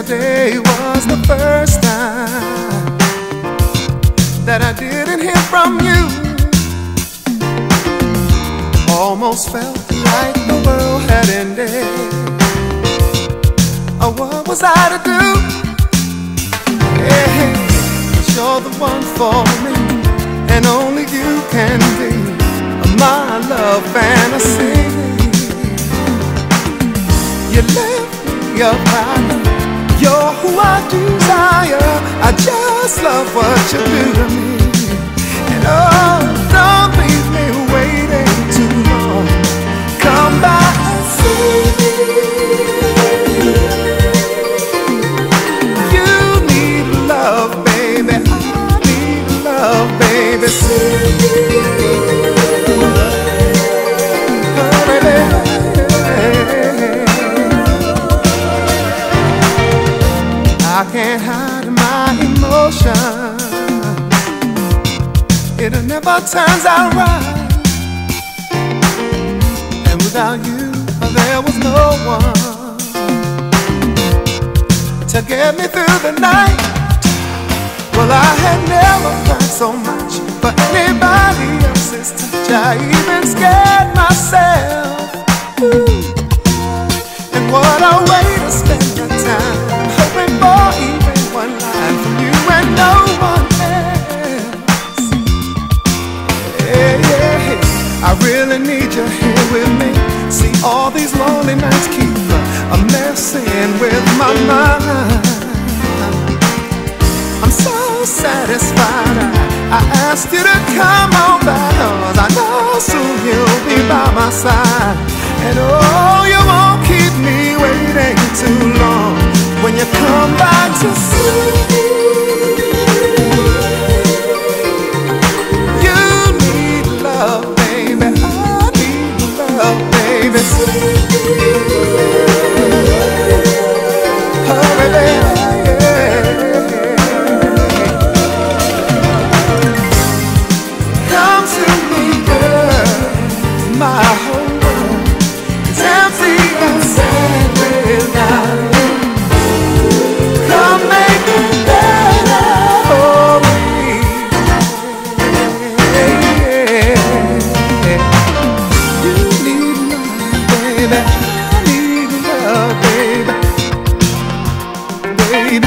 Yesterday was the first time that I didn't hear from you. Almost felt like the world had ended. Oh, what was I to do? Hey, 'cause you're the one for me, and only you can be my love fantasy. You left me up high. You're who I desire. I just love what you do to me. And oh, don't leave me waiting too long. Come back and see me. You need love, baby. I need love, baby. See me. I can't hide my emotions. It never turns out right. And without you, there was no one to get me through the night. Well, I had never felt so much for anybody else's touch. I even scared myself. Ooh. And what a way to spend the time, hoping for even one line from you and no one else. Yeah, yeah. I really need you here with me. See, all these lonely nights keep messing with my mind. I'm so satisfied I asked you to come on back, 'cause I know soon you'll be by my side. And oh, you won't keep me waiting too long when you come back to see me. You need love, baby. I need love, baby. See me. Hurry, baby. Come to me, girl. My whole world is empty and sad without you. Come make it better for me. You need love, baby. I need love, baby. Baby.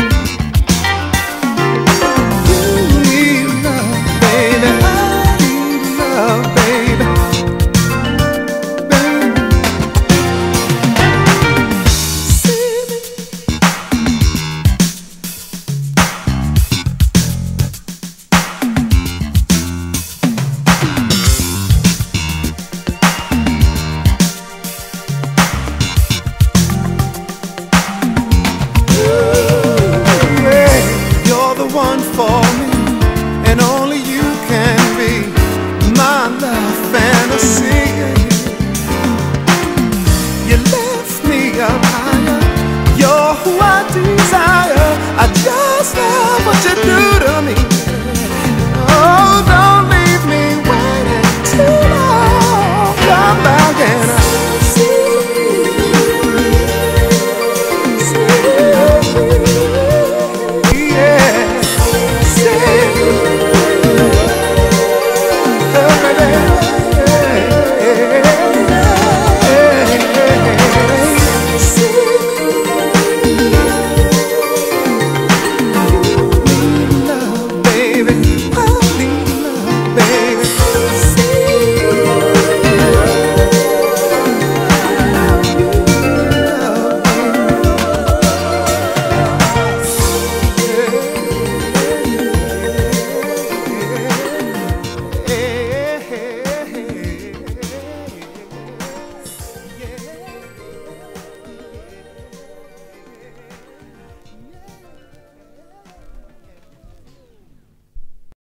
You need love, baby. I need love, baby. One for me, and only you can be my love fantasy.